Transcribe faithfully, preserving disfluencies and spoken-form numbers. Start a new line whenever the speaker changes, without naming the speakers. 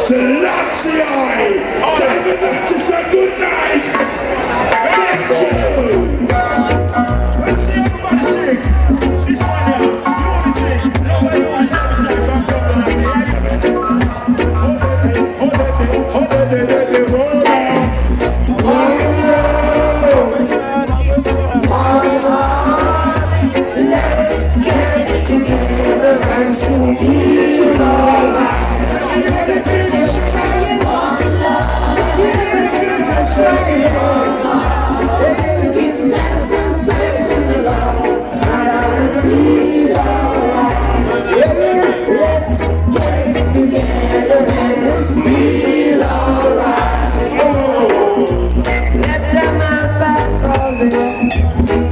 Selassie, David, to say good night. Thank you. Let's see everybody sing. This one here, unity. Nobody wants every time from Congo, natty. Hold it, hold it, hold it, hold it, let's get together and feel alright. Let them pass all this.